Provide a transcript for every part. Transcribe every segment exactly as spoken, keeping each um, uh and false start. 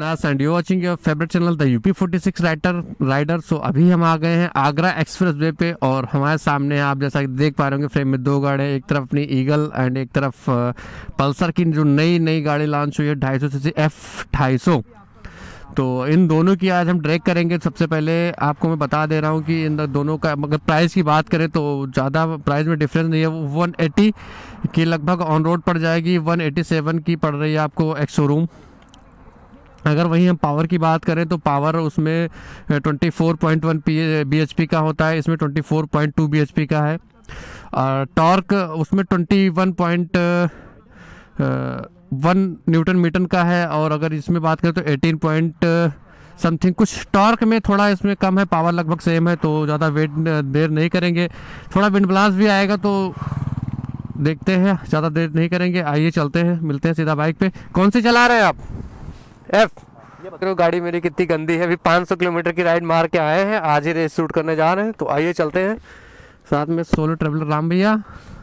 Vyas and you watching your favourite channel the UP forty six rider rider so अभी हम आ गए हैं Agra express way पे और हमारे सामने आप जैसा कि देख पा रहे होंगे फ्रेम में दो गाड़ी, एक तरफ अपनी ईगल एंड एक तरफ पल्सर की जो नई नई गाड़ी लॉन्च हुई है ढाई सौ सी सी एफ ढाई सौ। तो इन दोनों की आज हम ट्रैक करेंगे। सबसे पहले आपको मैं बता दे रहा हूँ कि इन दोनों का अगर प्राइस की बात करें तो ज़्यादा प्राइस में डिफरेंस नहीं है। वो वन एटी की लगभग ऑन रोड पड़ जाएगी, वन एटी सेवन की पड़ रही है आपको एक्स शोरूम। अगर वहीं हम पावर की बात करें तो पावर उसमें twenty four point one B H P का होता है, इसमें twenty four point two B H P का है। और टॉर्क उसमें twenty one point one newton metre का है और अगर इसमें बात करें तो एटीन पॉइंट समथिंग। कुछ टॉर्क में थोड़ा इसमें कम है, पावर लगभग सेम है, तो ज़्यादा वेट देर नहीं करेंगे। थोड़ा विंड ब्लास्ट भी आएगा तो देखते हैं, ज़्यादा देर नहीं करेंगे। आइए चलते हैं, मिलते हैं सीधा बाइक पे। कौन सी चला रहे हैं आप? एफ। ये बताओ गाड़ी मेरी कितनी गंदी है। अभी पाँच सौ किलोमीटर की राइड मार के आए हैं, आज ही रेस शूट करने जा रहे हैं। तो आइए चलते हैं, साथ में सोलो ट्रेवलर राम भैया।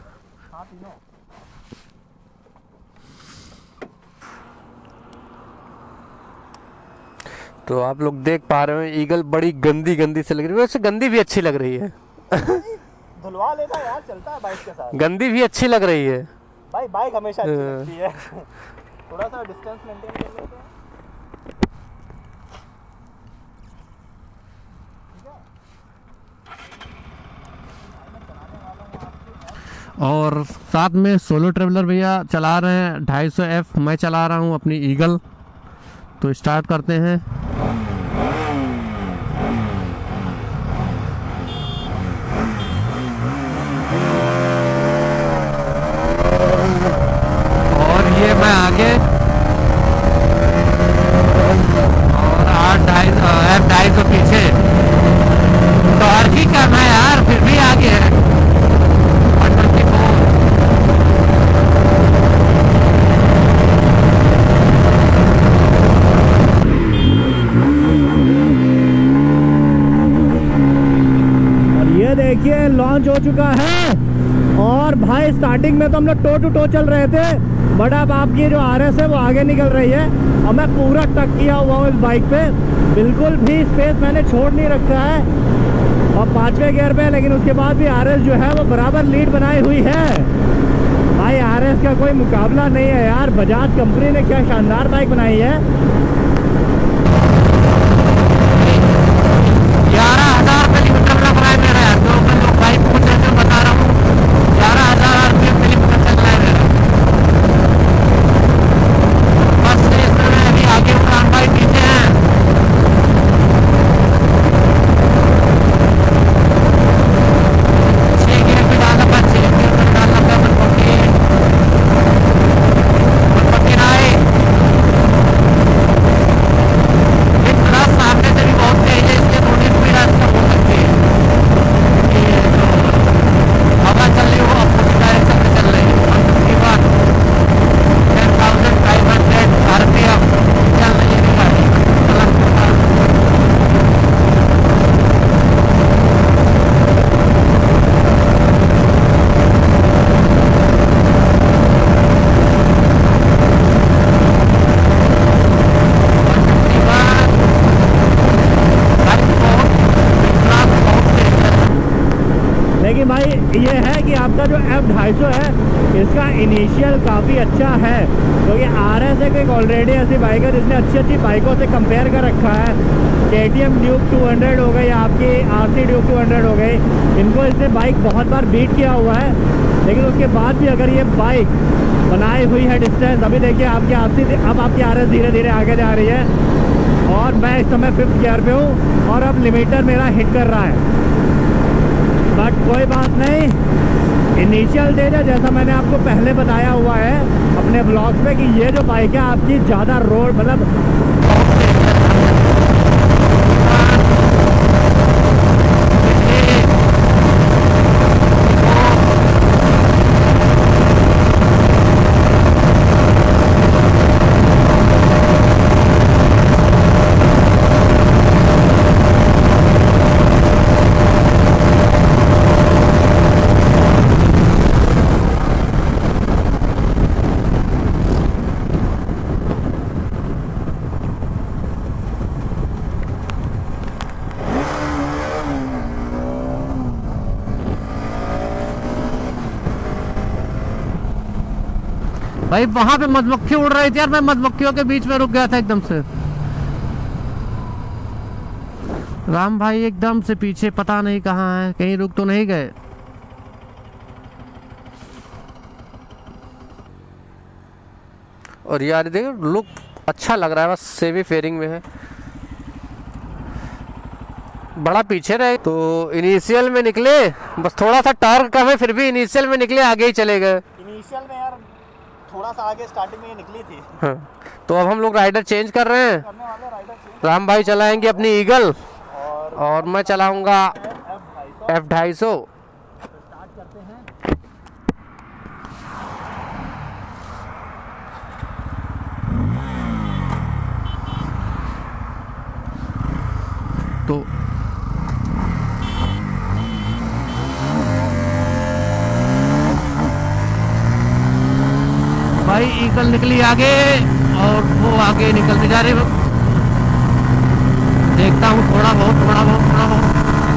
तो आप लोग देख पा रहे हो ईगल बड़ी गंदी गंदी से लग रही है, वैसे गंदी भी अच्छी लग रही है। धुलवा लेना यार, चलता है बाइक के साथ। गंदी भी अच्छी लग रही है भाई, बाइक हमेशा अच्छी लगती है। थोड़ा सा डिस्टेंस मेंटेन कर लेते हैं। और साथ में सोलो ट्रेवलर भैया चला रहे हैं ढाई सौ एफ, मैं चला रहा हूँ अपनी ईगल। तो स्टार्ट करते हैं। और ये मैं आगे और आठ ढाई एफ ढाई सौ पीछे। तो हर की कम है यार, फिर भी आगे है। देखिए लॉन्च हो चुका है और भाई स्टार्टिंग में तो हम लोग टो टू टो चल रहे थे, बट अब आपकी जो आर एस है वो आगे निकल रही है और मैं पूरा टक किया हुआ हूँ इस बाइक पे। बिल्कुल भी स्पेस मैंने छोड़ नहीं रखा है और पांचवें गियर पे, लेकिन उसके बाद भी आर एस जो है वो बराबर लीड बनाई हुई है। भाई आर एस का कोई मुकाबला नहीं है यार। बजाज कंपनी ने क्या शानदार बाइक बनाई है। ग्यारह हजार किलोमीटर लग रहा है मेरा यार, जो मैं लोग बाइक को जैसे बता रहा हूँ, ग्यारह हजार किलोमीटर चल रहा है मेरा। बस इसमें अभी आगे उड़ान भाई पीछे हैं। छह गियर पे डालना था, छह गियर पे डालना था, बस फोर्टी फोर्टी नाइन। सामने से भी बहुत तेज है, इसलिए थोड़ी स्पीड अच्छा हो सकती है। ये जो हवा चल रही है वो अपोजिट डायरेक्शन में चल रही है। उसके बाद ten thousand five hundred R P M चल रही है गाड़ी। लेकिन भाई ये है कि आपका जो एफ ढाई सौ है इसका इनिशियल काफ़ी अच्छा है, क्योंकि आर एस एक ऑलरेडी ऐसी बाइक है जिसने अच्छी अच्छी बाइकों से कंपेयर कर रखा है। K T M Duke two hundred हो गई, आपकी R C Duke two hundred हो गई, इनको इसने बाइक बहुत बार बीट किया हुआ है। लेकिन उसके बाद भी अगर ये बाइक बनाई हुई है डिस्टेंस, अभी देखिए आपकी आर सी अब आपकी आर एस धीरे धीरे आगे जा रही है और मैं इस समय फिफ्थ गियर पे हूँ और अब लिमिटर मेरा हिट कर रहा है। बट कोई बात नहीं, इनिशियल स्टेज है, जैसा मैंने आपको पहले बताया हुआ है अपने ब्लॉग पे कि ये जो बाइक है आपकी ज़्यादा रोड मतलब भाई वहां पे मधुमक्खी उड़ रही थी यार, मैं मधुमक्खियों के बीच में रुक गया था एकदम से। राम भाई एकदम से पीछे पता नहीं कहाँ है, कहीं रुक तो नहीं गए। और यार देखो लुक अच्छा लग रहा है, बस सेमी फेयरिंग में है, बड़ा पीछे रहे तो इनिशियल में निकले, बस थोड़ा सा टार्क कम है फिर भी इनिशियल में निकले, आगे ही चले गए। इनिशियल में यार थोड़ा सा आगे स्टार्टिंग में निकली थी। हाँ। तो अब हम लोग राइडर चेंज कर रहे हैं, करने वाले राइडर चेंज। राम भाई चलाएंगे अपनी ईगल और, और मैं चलाऊंगा एफ ढाई सौ। स्टार्ट करते हैं। तो भाई ईगल निकली आगे और वो आगे निकलती जा रही है, देखता हूँ थोड़ा बहुत थोड़ा बहुत थोड़ा बहुत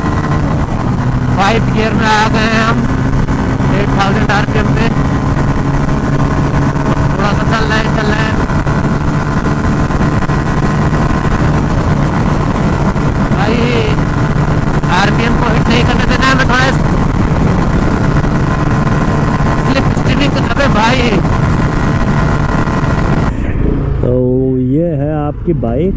फाइव गियर में आ गए हैं हम एट थाउजेंड आरपीएम पे, थोड़ा सा चल रहे हैं चल रहे हैं भाई, आरपीएम को हिट नहीं करने देना, मैं थोड़ा स्लिप स्टीविंग अबे भाई। तो ये है आपकी बाइक,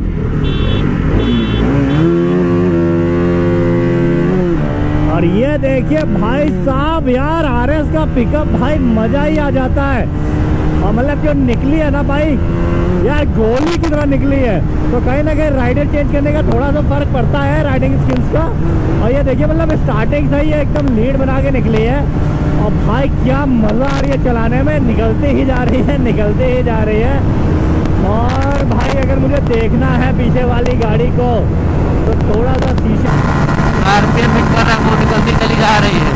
और ये देखिए भाई साहब यार आरएस का पिकअप भाई मजा ही आ जाता है। और मतलब जो निकली है ना बाइक यार गोली की तरह निकली है, तो कहीं ना कहीं राइडर चेंज करने का थोड़ा सा फर्क पड़ता है राइडिंग स्किल्स का। और ये देखिए मतलब स्टार्टिंग से ही एकदम लीड बना के निकली है, और भाई क्या मजा आ रही है चलाने में, निकलते ही जा रही है निकलते ही जा रही है। और भाई अगर मुझे देखना है पीछे वाली गाड़ी को तो थोड़ा सा शीशा आरपीएम हिट कर रहा है, वो निकलती चली जा रही है,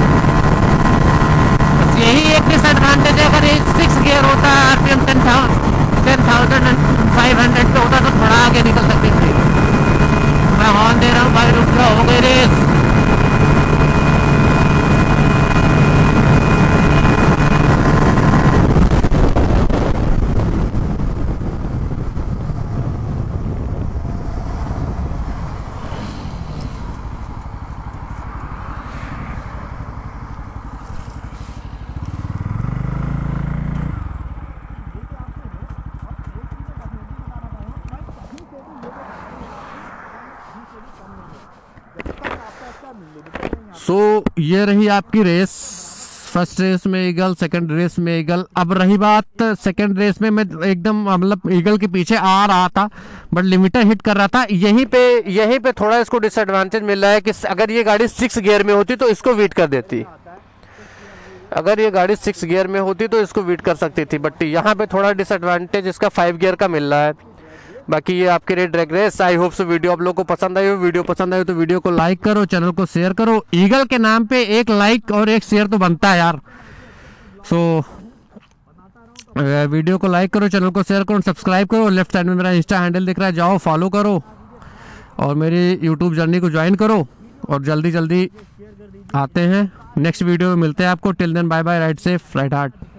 बस यही एक डिसएडवांटेज है। अगर ये सिक्स गियर होता है RPM ten thousand ten thousand five hundred पे होता तो थोड़ा आगे निकल सकती थी। मैं हॉर्न दे रहा हूँ भाई, रुक जाओ, हो गई रेस। सो so, ये रही आपकी रेस, फर्स्ट रेस में ईगल, सेकंड रेस में ईगल। अब रही बात सेकंड रेस में मैं एकदम मतलब ईगल के पीछे आ रहा था बट लिमिटर हिट कर रहा था। यहीं पे यहीं पे थोड़ा इसको डिसएडवांटेज मिल रहा है कि अगर ये गाड़ी सिक्स गियर में होती तो इसको बीट कर देती, अगर ये गाड़ी सिक्स गियर में होती तो इसको बीट कर सकती थी, बट यहाँ पे थोड़ा डिसएडवांटेज इसका फाइव गियर का मिल रहा है। बाकी ये आपके red drag race, I hope so video आप लोगों को पसंद आई हो। वीडियो पसंद आई हो तो वीडियो को लाइक करो, चैनल को शेयर करो। ईगल के नाम पे एक लाइक और एक शेयर तो बनता है यार। सो so, वीडियो को लाइक करो, चैनल को शेयर करो, सब्सक्राइब करो। लेफ्ट साइड में मेरा इंस्टा हैंडल दिख रहा है, जाओ फॉलो करो और मेरी यूट्यूब जर्नी को ज्वाइन करो। और जल्दी जल्दी आते हैं नेक्स्ट वीडियो में मिलते हैं आपको। Till then bye bye, ride safe, ride hard.